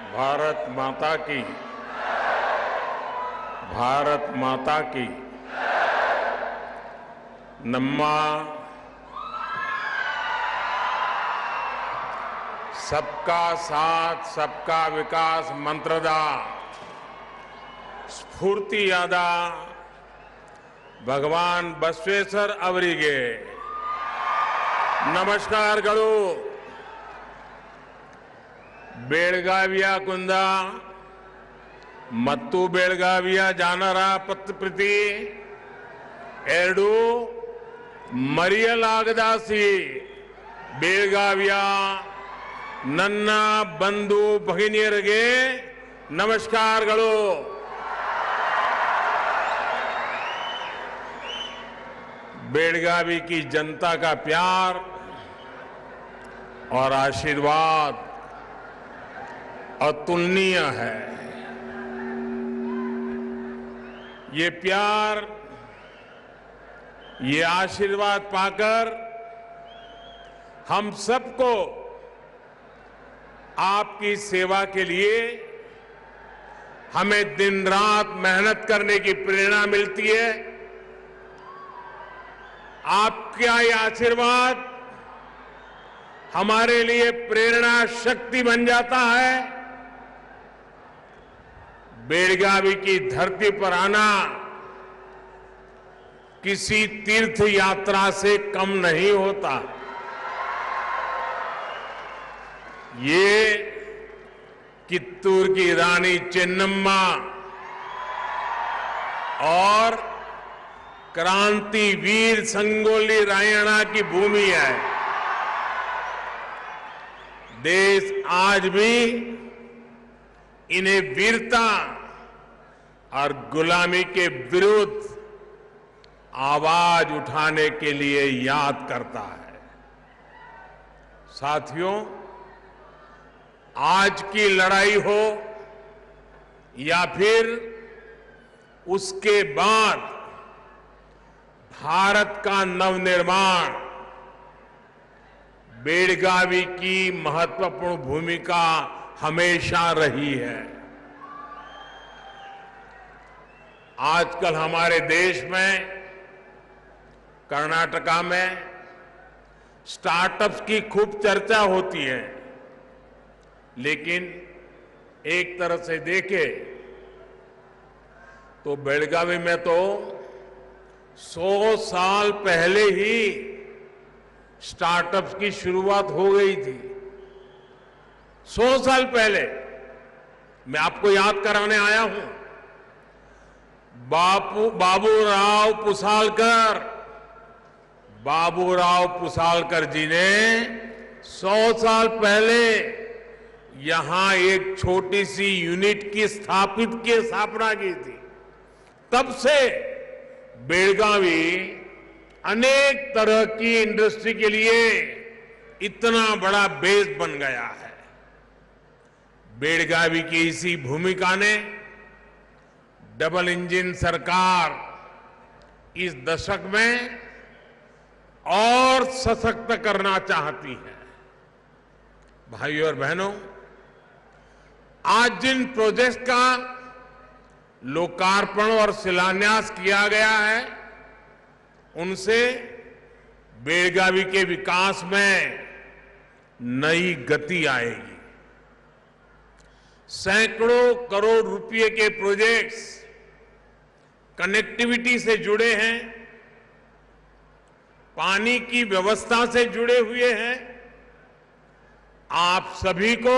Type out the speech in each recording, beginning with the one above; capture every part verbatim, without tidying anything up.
भारत माता की भारत माता की नम्मा सबका साथ सबका विकास मंत्रदा स्फूर्तियाद भगवान बसवेश्वर अवरिगे नमस्कार गळु बेळगाविया कुंदा मत्तु बेळगाविया जानर प्रति एरडू मरियलागदासी बेळगाविया ನನ್ನ ಬಂಧು ಭಗಿನಿಯರಿಗೆ नमस्कारಗಳು। बेळगावी की जनता का प्यार और आशीर्वाद अतुलनीय है। ये प्यार, ये आशीर्वाद पाकर हम सबको आपकी सेवा के लिए हमें दिन रात मेहनत करने की प्रेरणा मिलती है। आपका ये आशीर्वाद हमारे लिए प्रेरणा शक्ति बन जाता है। बेळगावी की धरती पर आना किसी तीर्थ यात्रा से कम नहीं होता। ये कित्तूर की रानी चेन्नम्मा और क्रांतिवीर संगोली रायण्णा की भूमि है। देश आज भी इन्हें वीरता और गुलामी के विरुद्ध आवाज उठाने के लिए याद करता है। साथियों, आज की लड़ाई हो या फिर उसके बाद भारत का नवनिर्माण, बेळगावी की महत्वपूर्ण भूमिका हमेशा रही है। आजकल हमारे देश में, कर्नाटका में स्टार्टअप्स की खूब चर्चा होती है, लेकिन एक तरह से देखे तो बेळगावी में तो सौ साल पहले ही स्टार्टअप्स की शुरुआत हो गई थी। सौ साल पहले मैं आपको याद कराने आया हूं। बापू बाबूराव पुसालकर बाबूराव पुसालकर जी ने सौ साल पहले यहां एक छोटी सी यूनिट की स्थापित की स्थापना की थी। तब से बेळगावी अनेक तरह की इंडस्ट्री के लिए इतना बड़ा बेस बन गया है। बेळगावी की इसी भूमिका ने डबल इंजन सरकार इस दशक में और सशक्त करना चाहती है। भाइयों और बहनों, आज जिन प्रोजेक्ट का लोकार्पण और शिलान्यास किया गया है, उनसे बेळगावी के विकास में नई गति आएगी। सैकड़ों करोड़ रुपए के प्रोजेक्ट्स कनेक्टिविटी से जुड़े हैं, पानी की व्यवस्था से जुड़े हुए हैं। आप सभी को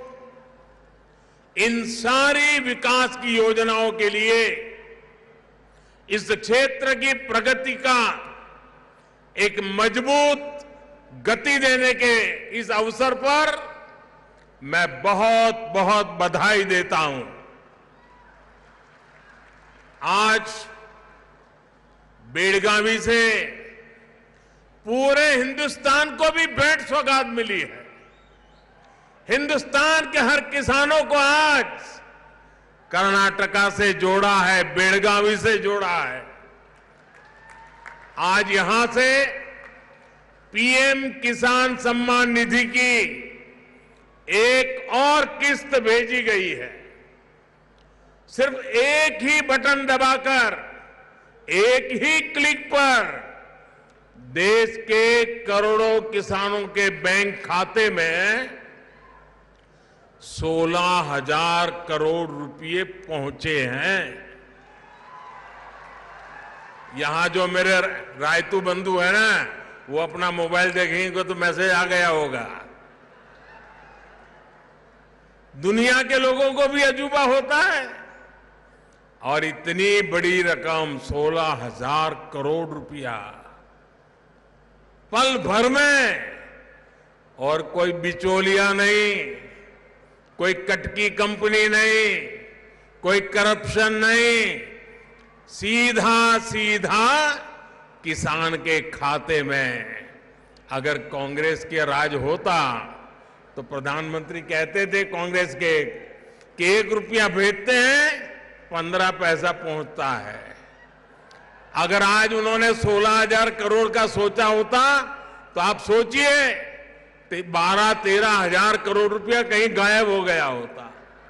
इन सारी विकास की योजनाओं के लिए इस क्षेत्र की प्रगति का एक मजबूत गति देने के इस अवसर पर मैं बहुत बहुत बधाई देता हूं। आज बेळगावी से पूरे हिंदुस्तान को भी भेंट सौगात मिली है। हिंदुस्तान के हर किसानों को आज कर्नाटका से जोड़ा है, बेळगावी से जोड़ा है। आज यहां से पीएम किसान सम्मान निधि की एक और किस्त भेजी गई है। सिर्फ एक ही बटन दबाकर, एक ही क्लिक पर देश के करोड़ों किसानों के बैंक खाते में सोलह हजार करोड़ रुपए पहुंचे हैं। यहां जो मेरे रायतू बंधु है ना, वो अपना मोबाइल देखेंगे तो मैसेज आ गया होगा। दुनिया के लोगों को भी अजूबा होता है। और इतनी बड़ी रकम सोलह हजार करोड़ रुपया पल भर में, और कोई बिचौलिया नहीं, कोई कटकी कंपनी नहीं, कोई करप्शन नहीं, सीधा सीधा किसान के खाते में। अगर कांग्रेस के राज होता तो प्रधानमंत्री कहते थे कांग्रेस के कि एक रुपया भेजते हैं, पंद्रह पैसा पहुंचता है। अगर आज उन्होंने सोलह हजार करोड़ का सोचा होता तो आप सोचिए बारह तेरह हजार करोड़ रुपया कहीं गायब हो गया होता।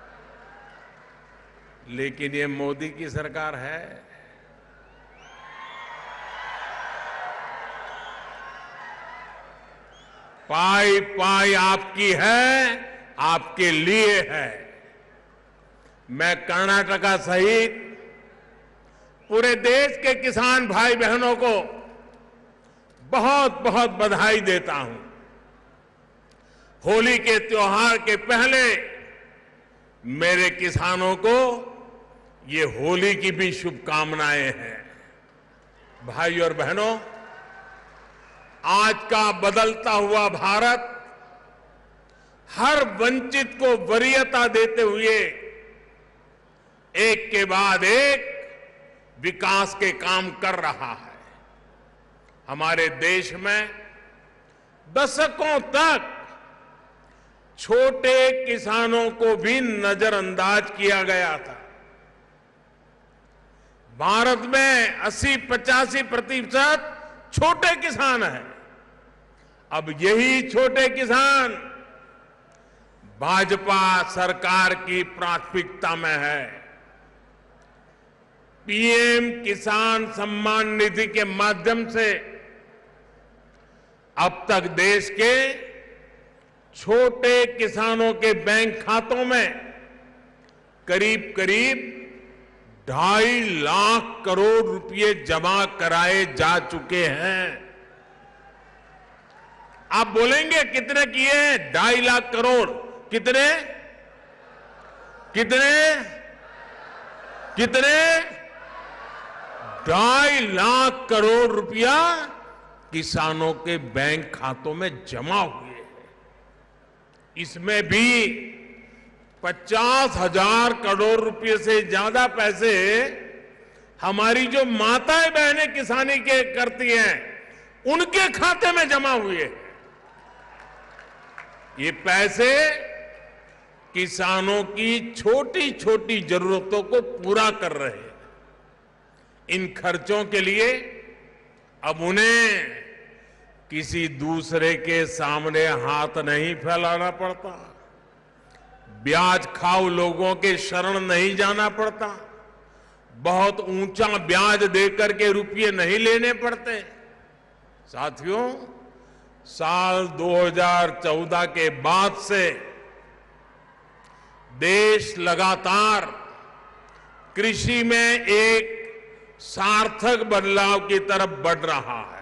लेकिन ये मोदी की सरकार है। पाई पाई आपकी है, आपके लिए है। मैं कर्नाटका सहित पूरे देश के किसान भाई बहनों को बहुत बहुत बधाई देता हूं। होली के त्योहार के पहले मेरे किसानों को ये होली की भी शुभकामनाएं हैं। भाई और बहनों, आज का बदलता हुआ भारत हर वंचित को वरीयता देते हुए एक के बाद एक विकास के काम कर रहा है। हमारे देश में दशकों तक छोटे किसानों को भी नजरअंदाज किया गया था। भारत में अस्सी पचासी प्रतिशत छोटे किसान हैं। अब यही छोटे किसान भाजपा सरकार की प्राथमिकता में है। पीएम किसान सम्मान निधि के माध्यम से अब तक देश के छोटे किसानों के बैंक खातों में करीब करीब ढाई लाख करोड़ रुपए जमा कराए जा चुके हैं। आप बोलेंगे कितने किए? ढाई लाख करोड़। कितने कितने कितने ढाई लाख करोड़ रुपया किसानों के बैंक खातों में जमा हुए हैं। इसमें भी पचास हजार करोड़ रुपए से ज्यादा पैसे हमारी जो माताएं बहनें किसानी के करती हैं उनके खाते में जमा हुए हैं। ये पैसे किसानों की छोटी छोटी जरूरतों को पूरा कर रहे हैं। इन खर्चों के लिए अब उन्हें किसी दूसरे के सामने हाथ नहीं फैलाना पड़ता, ब्याज खाऊ लोगों के शरण नहीं जाना पड़ता, बहुत ऊंचा ब्याज देकर के रुपये नहीं लेने पड़ते। साथियों, साल दो हज़ार चौदह के बाद से देश लगातार कृषि में एक सार्थक बदलाव की तरफ बढ़ रहा है।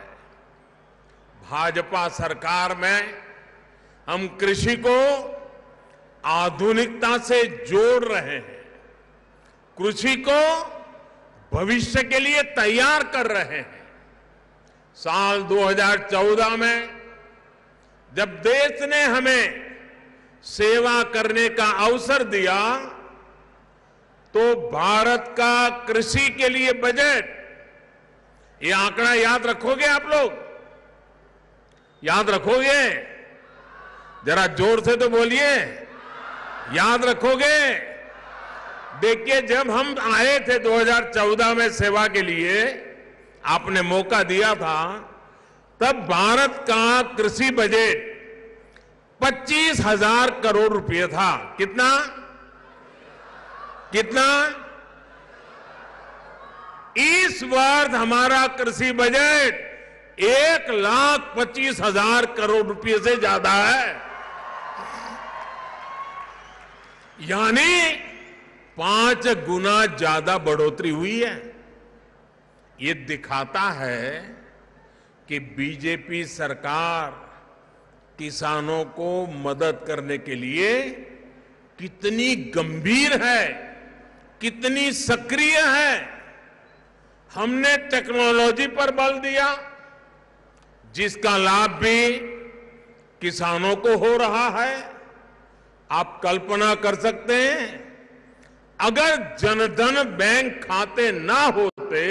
भाजपा सरकार में हम कृषि को आधुनिकता से जोड़ रहे हैं, कृषि को भविष्य के लिए तैयार कर रहे हैं। साल दो हज़ार चौदह में जब देश ने हमें सेवा करने का अवसर दिया तो भारत का कृषि के लिए बजट, ये आंकड़ा याद रखोगे आप लोग? याद रखोगे? जरा जोर से तो बोलिए, याद रखोगे? देखिए, जब हम आए थे दो हज़ार चौदह में सेवा के लिए, आपने मौका दिया था, तब भारत का कृषि बजट पच्चीस हजार करोड़ रुपए था। कितना कितना इस वर्ष हमारा कृषि बजट एक लाख पच्चीस हजार करोड़ रुपए से ज्यादा है, यानी पांच गुना ज्यादा बढ़ोतरी हुई है। ये दिखाता है कि बीजेपी सरकार किसानों को मदद करने के लिए कितनी गंभीर है, कितनी सक्रिय है। हमने टेक्नोलॉजी पर बल दिया, जिसका लाभ भी किसानों को हो रहा है। आप कल्पना कर सकते हैं, अगर जनधन बैंक खाते ना होते,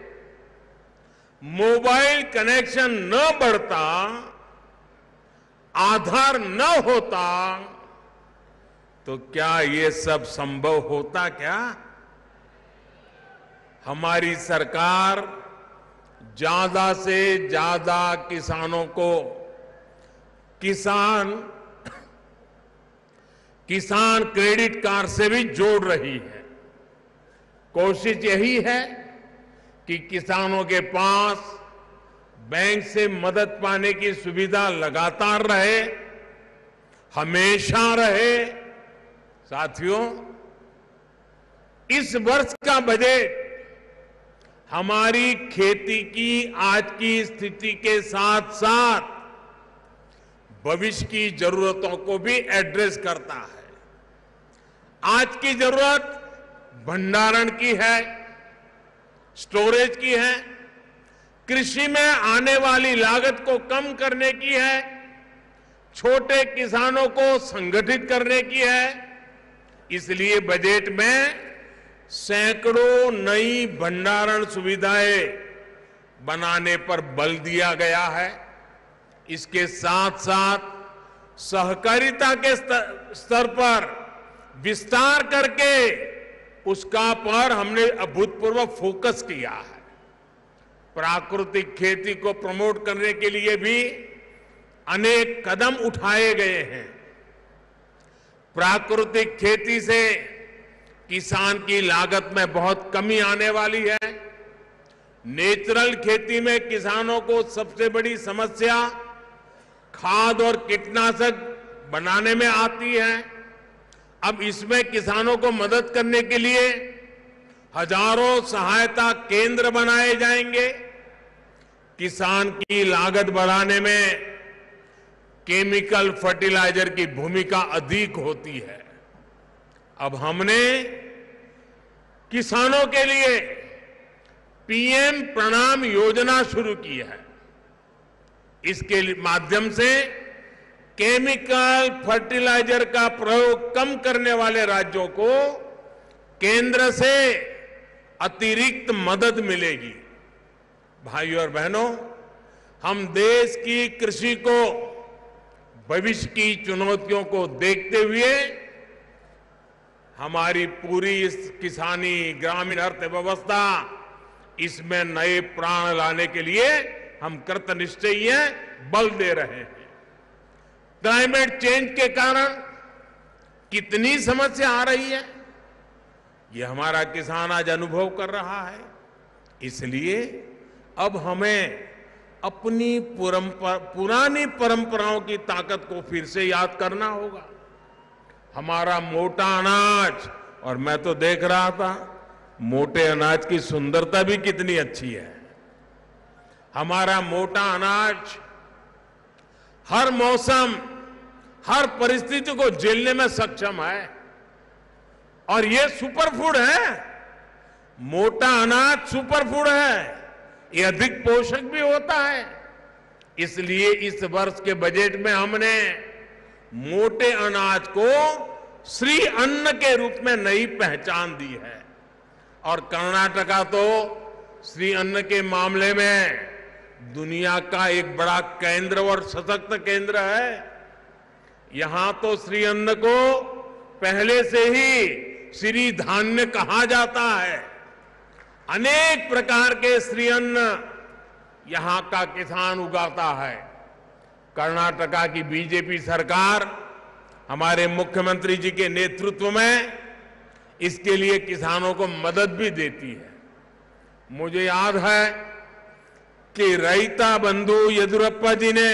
मोबाइल कनेक्शन न बढ़ता, आधार न होता, तो क्या ये सब संभव होता क्या? हमारी सरकार ज्यादा से ज्यादा किसानों को किसान किसान क्रेडिट कार्ड से भी जोड़ रही है। कोशिश यही है कि किसानों के पास बैंक से मदद पाने की सुविधा लगातार रहे, हमेशा रहे। साथियों, इस वर्ष का बजट हमारी खेती की आज की स्थिति के साथ साथ भविष्य की जरूरतों को भी एड्रेस करता है। आज की जरूरत भंडारण की है, स्टोरेज की है, कृषि में आने वाली लागत को कम करने की है, छोटे किसानों को संगठित करने की है। इसलिए बजट में सैकड़ों नई भंडारण सुविधाएं बनाने पर बल दिया गया है। इसके साथ साथ सहकारिता के स्तर पर विस्तार करके उसका पर हमने अभूतपूर्व फोकस किया है। प्राकृतिक खेती को प्रमोट करने के लिए भी अनेक कदम उठाए गए हैं। प्राकृतिक खेती से किसान की लागत में बहुत कमी आने वाली है। नेचुरल खेती में किसानों को सबसे बड़ी समस्या खाद और कीटनाशक बनाने में आती है। अब इसमें किसानों को मदद करने के लिए हजारों सहायता केंद्र बनाए जाएंगे। किसान की लागत बढ़ाने में केमिकल फर्टिलाइजर की भूमिका अधिक होती है। अब हमने किसानों के लिए पीएम प्रणाम योजना शुरू की है। इसके माध्यम से केमिकल फर्टिलाइजर का प्रयोग कम करने वाले राज्यों को केंद्र से अतिरिक्त मदद मिलेगी। भाइयों और बहनों, हम देश की कृषि को भविष्य की चुनौतियों को देखते हुए हमारी पूरी इस किसानी ग्रामीण अर्थव्यवस्था, इसमें नए प्राण लाने के लिए हम कृतनिश्चयी हैं, बल दे रहे हैं। क्लाइमेट चेंज के कारण कितनी समस्या आ रही है, ये हमारा किसान आज अनुभव कर रहा है। इसलिए अब हमें अपनी परंपरा, पुरानी परंपराओं की ताकत को फिर से याद करना होगा। हमारा मोटा अनाज, और मैं तो देख रहा था मोटे अनाज की सुंदरता भी कितनी अच्छी है। हमारा मोटा अनाज हर मौसम, हर परिस्थिति को झेलने में सक्षम है, और ये सुपरफूड है। मोटा अनाज सुपरफूड है, ये अधिक पोषक भी होता है। इसलिए इस वर्ष के बजट में हमने मोटे अनाज को श्री अन्न के रूप में नई पहचान दी है। और कर्नाटका तो श्री अन्न के मामले में दुनिया का एक बड़ा केंद्र और सशक्त केंद्र है। यहां तो श्री अन्न को पहले से ही श्री धान्य कहा जाता है। अनेक प्रकार के श्री अन्न यहां का किसान उगाता है। कर्नाटका की बीजेपी सरकार हमारे मुख्यमंत्री जी के नेतृत्व में इसके लिए किसानों को मदद भी देती है। मुझे याद है कि रैता बंधु येदियुरप्पा जी ने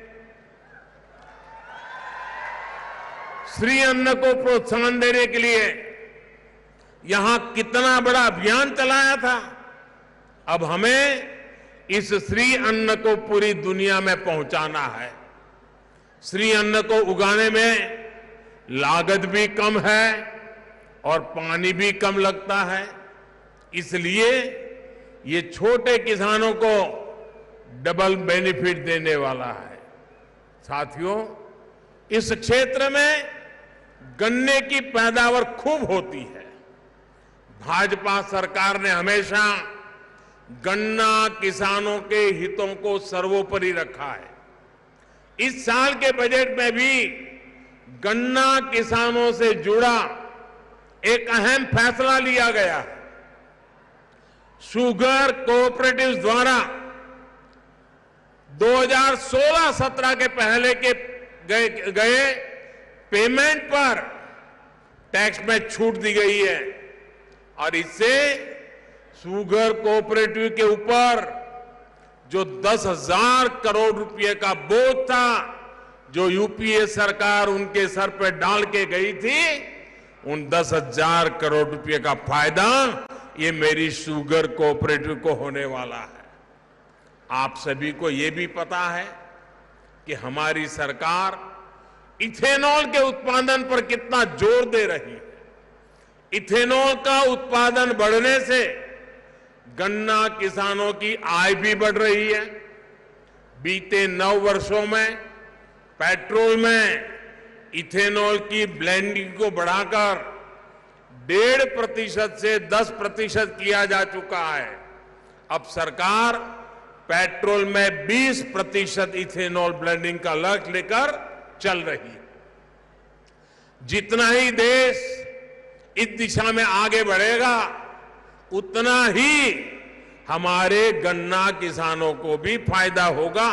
श्री अन्न को प्रोत्साहन देने के लिए यहां कितना बड़ा अभियान चलाया था। अब हमें इस श्री अन्न को पूरी दुनिया में पहुंचाना है। श्री अन्न को उगाने में लागत भी कम है और पानी भी कम लगता है, इसलिए ये छोटे किसानों को डबल बेनिफिट देने वाला है। साथियों, इस क्षेत्र में गन्ने की पैदावार खूब होती है। भाजपा सरकार ने हमेशा गन्ना किसानों के हितों को सर्वोपरि रखा है। इस साल के बजट में भी गन्ना किसानों से जुड़ा एक अहम फैसला लिया गया है। शुगर कोऑपरेटिव्स द्वारा दो हज़ार सोलह सत्रह के पहले के गए, गए पेमेंट पर टैक्स में छूट दी गई है और इससे शुगर कोऑपरेटिव के ऊपर जो दस हजार करोड़ रुपए का बोझ था, जो यूपीए सरकार उनके सर पर डाल के गई थी, उन दस हजार करोड़ रुपए का फायदा ये मेरी शुगर कोऑपरेटिव को होने वाला है। आप सभी को ये भी पता है कि हमारी सरकार इथेनॉल के उत्पादन पर कितना जोर दे रही है। इथेनॉल का उत्पादन बढ़ने से गन्ना किसानों की आय भी बढ़ रही है। बीते नौ वर्षों में पेट्रोल में इथेनॉल की ब्लेंडिंग को बढ़ाकर डेढ़ प्रतिशत से दस प्रतिशत किया जा चुका है। अब सरकार पेट्रोल में बीस प्रतिशत इथेनॉल ब्लेंडिंग का लक्ष्य लेकर चल रही है। जितना ही देश इस दिशा में आगे बढ़ेगा, उतना ही हमारे गन्ना किसानों को भी फायदा होगा।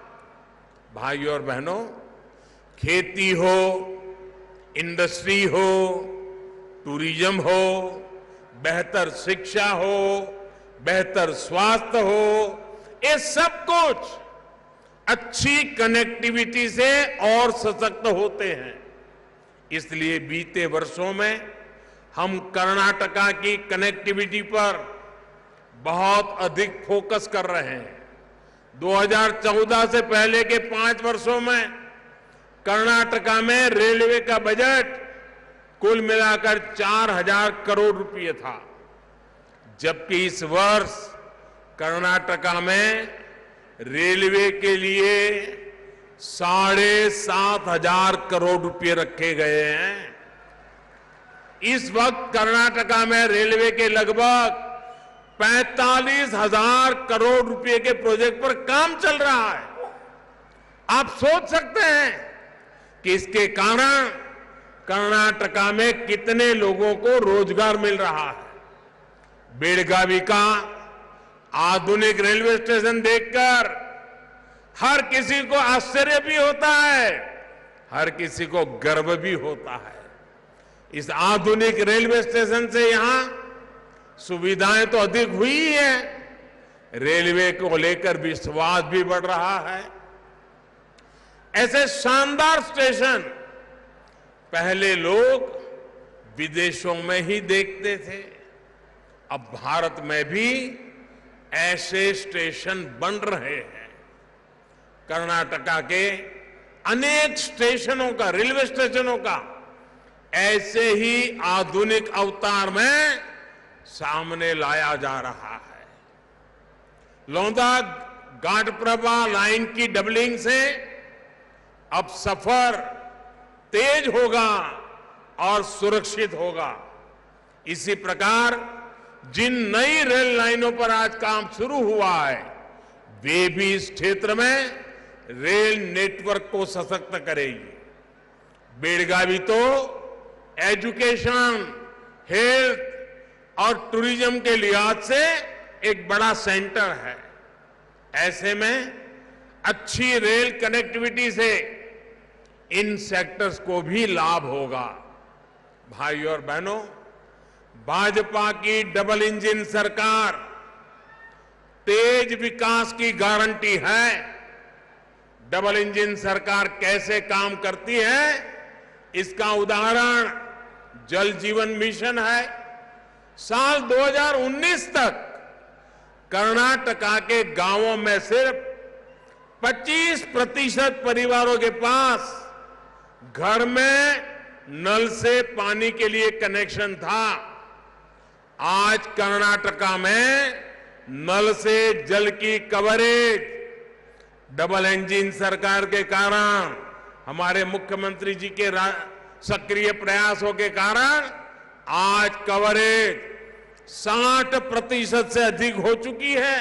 भाइयों और बहनों, खेती हो, इंडस्ट्री हो, टूरिज्म हो, बेहतर शिक्षा हो, बेहतर स्वास्थ्य हो, ये सब कुछ अच्छी कनेक्टिविटी से और सशक्त होते हैं। इसलिए बीते वर्षों में हम कर्नाटका की कनेक्टिविटी पर बहुत अधिक फोकस कर रहे हैं। दो हज़ार चौदह से पहले के पांच वर्षों में कर्नाटका में रेलवे का बजट कुल मिलाकर चार हजार करोड़ रुपए था, जबकि इस वर्ष कर्नाटका में रेलवे के लिए साढ़े सात हजार करोड़ रुपए रखे गए हैं। इस वक्त कर्नाटका में रेलवे के लगभग पैंतालीस हजार करोड़ रुपए के प्रोजेक्ट पर काम चल रहा है। आप सोच सकते हैं कि इसके कारण कर्नाटका में कितने लोगों को रोजगार मिल रहा है। बेळगावी का आधुनिक रेलवे स्टेशन देखकर हर किसी को आश्चर्य भी होता है, हर किसी को गर्व भी होता है। इस आधुनिक रेलवे स्टेशन से यहां सुविधाएं तो अधिक हुई है, रेलवे को लेकर विश्वास भी बढ़ रहा है। ऐसे शानदार स्टेशन पहले लोग विदेशों में ही देखते थे, अब भारत में भी ऐसे स्टेशन बन रहे हैं। कर्नाटका के अनेक स्टेशनों का, रेलवे स्टेशनों का ऐसे ही आधुनिक अवतार में सामने लाया जा रहा है। लोंदा घाटप्रभा लाइन की डबलिंग से अब सफर तेज होगा और सुरक्षित होगा। इसी प्रकार जिन नई रेल लाइनों पर आज काम शुरू हुआ है, वे भी इस क्षेत्र में रेल नेटवर्क को सशक्त करेगी। बेळगावी तो एजुकेशन, हेल्थ और टूरिज्म के लिहाज से एक बड़ा सेंटर है। ऐसे में अच्छी रेल कनेक्टिविटी से इन सेक्टर्स को भी लाभ होगा। भाइयों और बहनों, भाजपा की डबल इंजन सरकार तेज विकास की गारंटी है। डबल इंजन सरकार कैसे काम करती है, इसका उदाहरण जल जीवन मिशन है। साल दो हज़ार उन्नीस तक कर्नाटका के गांवों में सिर्फ पच्चीस प्रतिशत परिवारों के पास घर में नल से पानी के लिए कनेक्शन था। आज कर्नाटका में नल से जल की कवरेज डबल इंजन सरकार के कारण, हमारे मुख्यमंत्री जी के सक्रिय प्रयासों के कारण आज कवरेज साठ प्रतिशत से अधिक हो चुकी है।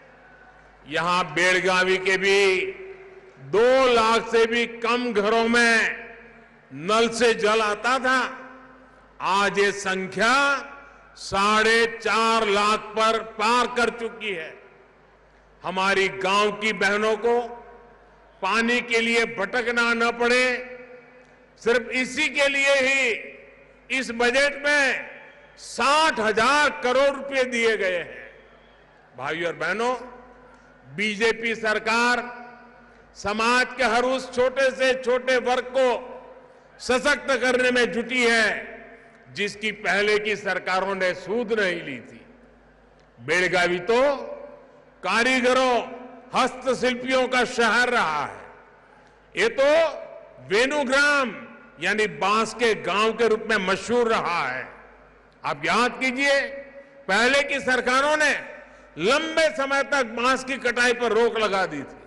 यहां बेलगावी के भी दो लाख से भी कम घरों में नल से जल आता था। आज ये संख्या साढ़े चार लाख पर पार कर चुकी है। हमारी गांव की बहनों को पानी के लिए भटकना न पड़े, सिर्फ इसी के लिए ही इस बजट में साठ हजार करोड़ रुपए दिए गए हैं। भाइयों और बहनों, बीजेपी सरकार समाज के हर उस छोटे से छोटे वर्ग को सशक्त करने में जुटी है जिसकी पहले की सरकारों ने सूद नहीं ली थी। बेलगावी तो कारीगरों, हस्तशिल्पियों का शहर रहा है। ये तो वेणुग्राम यानी बांस के गांव के रूप में मशहूर रहा है। आप याद कीजिए, पहले की सरकारों ने लंबे समय तक बांस की कटाई पर रोक लगा दी थी।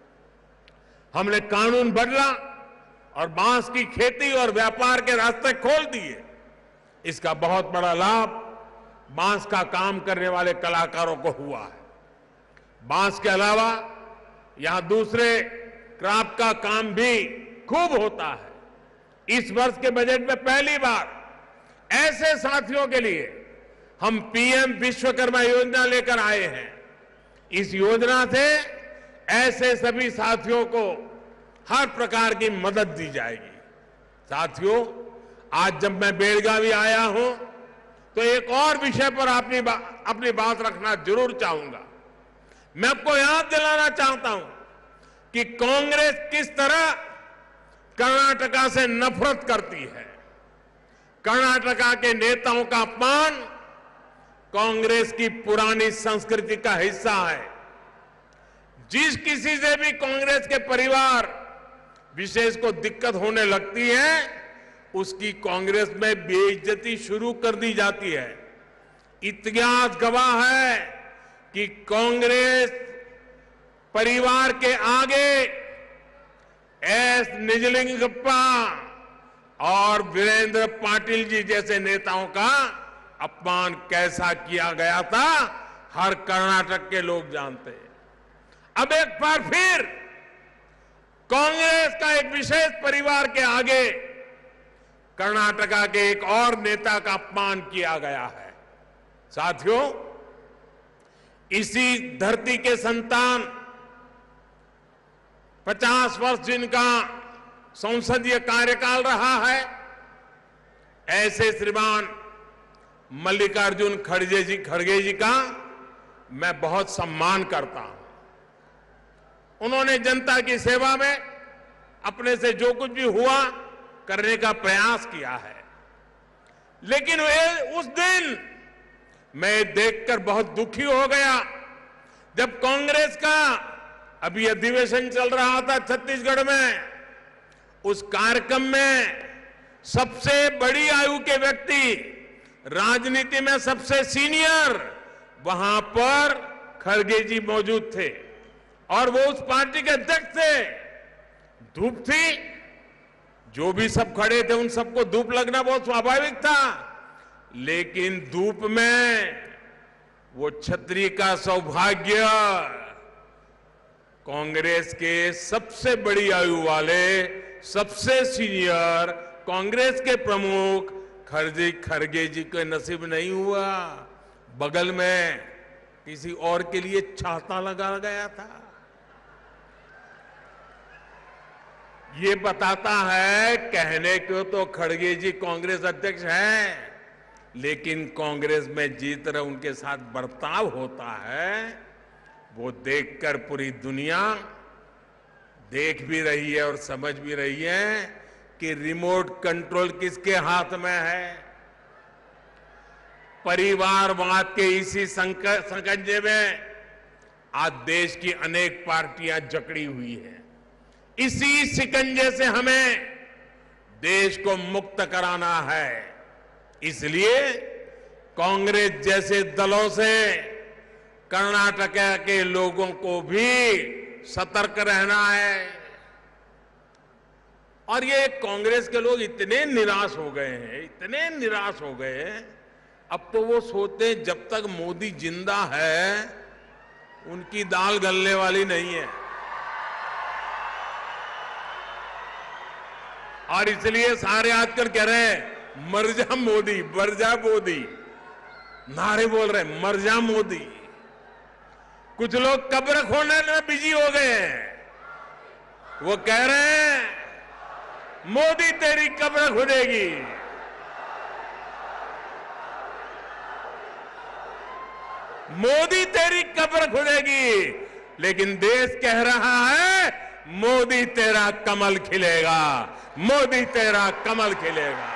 हमने कानून बदला और बांस की खेती और व्यापार के रास्ते खोल दिए। इसका बहुत बड़ा लाभ बांस का काम करने वाले कलाकारों को हुआ है। बांस के अलावा यहां दूसरे क्राफ्ट का काम भी खूब होता है। इस वर्ष के बजट में पहली बार ऐसे साथियों के लिए हम पीएम विश्वकर्मा योजना लेकर आए हैं। इस योजना से ऐसे सभी साथियों को हर प्रकार की मदद दी जाएगी। साथियों, आज जब मैं बेलगावी आया हूं तो एक और विषय पर अपनी बा, अपनी बात रखना जरूर चाहूंगा। मैं आपको याद दिलाना चाहता हूं कि कांग्रेस किस तरह कर्नाटका से नफरत करती है। कर्नाटका के नेताओं का अपमान कांग्रेस की पुरानी संस्कृति का हिस्सा है। जिस किसी से भी कांग्रेस के परिवार विशेष को दिक्कत होने लगती है, उसकी कांग्रेस में बेइज्जती शुरू कर दी जाती है। इतिहास गवाह है कि कांग्रेस परिवार के आगे एस निजलिंगप्पा और वीरेंद्र पाटिल जी जैसे नेताओं का अपमान कैसा किया गया था, हर कर्नाटक के लोग जानते हैं। अब एक बार फिर कांग्रेस का एक विशेष परिवार के आगे कर्नाटका के एक और नेता का अपमान किया गया है। साथियों, इसी धरती के संतान, पचास वर्ष जिनका संसदीय कार्यकाल रहा है, ऐसे श्रीमान मल्लिकार्जुन खड़गे जी खड़गे जी का मैं बहुत सम्मान करता हूं। उन्होंने जनता की सेवा में अपने से जो कुछ भी हुआ करने का प्रयास किया है। लेकिन वे उस दिन मैं देखकर बहुत दुखी हो गया जब कांग्रेस का अभी अधिवेशन चल रहा था छत्तीसगढ़ में। उस कार्यक्रम में सबसे बड़ी आयु के व्यक्ति, राजनीति में सबसे सीनियर, वहां पर खड़गे जी मौजूद थे और वो उस पार्टी के अध्यक्ष थे। धूप थी, जो भी सब खड़े थे उन सबको धूप लगना बहुत स्वाभाविक था। लेकिन धूप में वो छतरी का सौभाग्य कांग्रेस के सबसे बड़ी आयु वाले, सबसे सीनियर कांग्रेस के प्रमुख खड़गे खड़गे जी के नसीब नहीं हुआ। बगल में किसी और के लिए छाता लगा गया था। ये बताता है, कहने को तो खड़गे जी कांग्रेस अध्यक्ष हैं, लेकिन कांग्रेस में जिस तरह उनके साथ बर्ताव होता है वो देखकर पूरी दुनिया देख भी रही है और समझ भी रही है कि रिमोट कंट्रोल किसके हाथ में है। परिवारवाद के इसी संकट में आज देश की अनेक पार्टियां जकड़ी हुई हैं। इसी शिकंजे से हमें देश को मुक्त कराना है। इसलिए कांग्रेस जैसे दलों से कर्नाटक के लोगों को भी सतर्क रहना है। और ये कांग्रेस के लोग इतने निराश हो गए हैं, इतने निराश हो गए हैं, अब तो वो सोचते हैं जब तक मोदी जिंदा है उनकी दाल गलने वाली नहीं है। और इसलिए सारे आजकल कह रहे हैं मर जा मोदी, मर जा मोदी, नारे बोल रहे हैं मर जा मोदी। कुछ लोग कब्र खोदने में बिजी हो गए हैं। वो कह रहे हैं मोदी तेरी कब्र खुदेगी। मोदी तेरी कब्र खुदेगी, लेकिन देश कह रहा है मोदी तेरा कमल खिलेगा, मोदी तेरा कमल खिलेगा।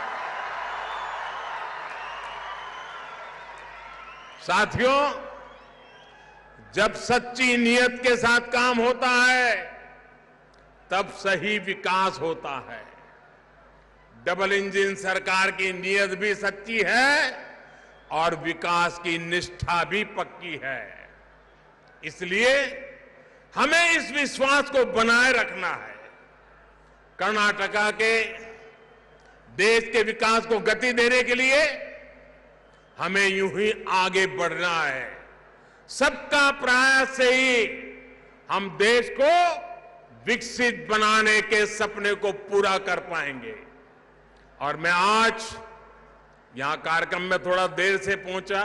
साथियों, जब सच्ची नीयत के साथ काम होता है तब सही विकास होता है। डबल इंजन सरकार की नीयत भी सच्ची है और विकास की निष्ठा भी पक्की है। इसलिए हमें इस विश्वास को बनाए रखना है। कर्नाटका के देश के विकास को गति देने के लिए हमें यूं ही आगे बढ़ना है। सबका प्रयास से ही हम देश को विकसित बनाने के सपने को पूरा कर पाएंगे। और मैं आज यहां कार्यक्रम में थोड़ा देर से पहुंचा।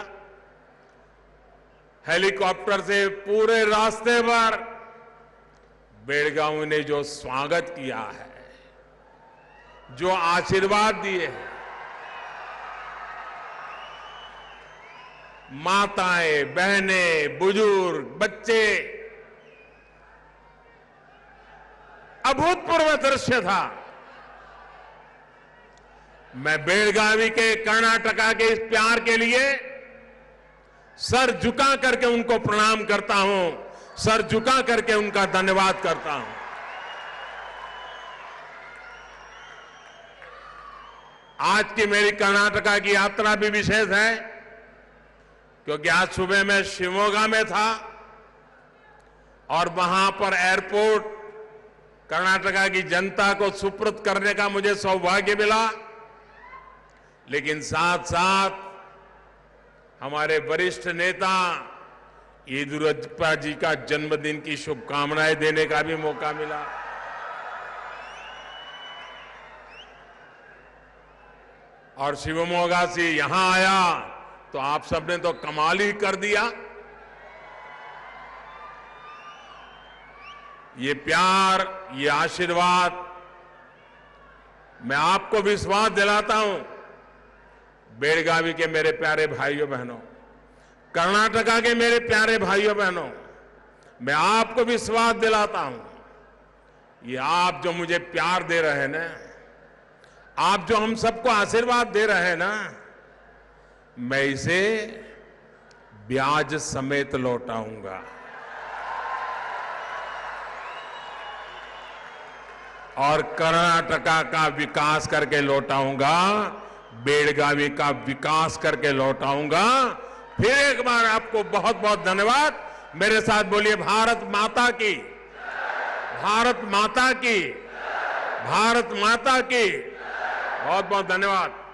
हेलीकॉप्टर से पूरे रास्ते पर बेलगांव ने जो स्वागत किया है, जो आशीर्वाद दिए हैं, माताएं, बहनें, बुजुर्ग, बच्चे, अभूतपूर्व दृश्य था। मैं बेलगावी के कर्नाटका के इस प्यार के लिए सर झुका करके उनको प्रणाम करता हूं, सर झुका करके उनका धन्यवाद करता हूं। आज की मेरी कर्नाटका की यात्रा भी विशेष है, क्योंकि आज सुबह मैं शिवमोगा में था और वहां पर एयरपोर्ट कर्नाटका की जनता को सुपुर्द करने का मुझे सौभाग्य मिला। लेकिन साथ साथ हमारे वरिष्ठ नेता येदियुरप्पा जी का जन्मदिन की शुभकामनाएं देने का भी मौका मिला। और शिवमोगा से यहां आया तो आप सबने तो कमाल ही कर दिया। ये प्यार, ये आशीर्वाद, मैं आपको विश्वास दिलाता हूं, बेलगावी के मेरे प्यारे भाइयों बहनों, कर्नाटका के मेरे प्यारे भाइयों बहनों, मैं आपको विश्वास दिलाता हूं, ये आप जो मुझे प्यार दे रहे हैं ना, आप जो हम सबको आशीर्वाद दे रहे हैं ना, मैं इसे ब्याज समेत लौटाऊंगा। और कर्नाटका का विकास करके लौटाऊंगा, बेलगावी का विकास करके लौटाऊंगा। फिर एक बार आपको बहुत बहुत धन्यवाद। मेरे साथ बोलिए भारत माता की, भारत माता की, भारत माता की। बहुत बहुत धन्यवाद।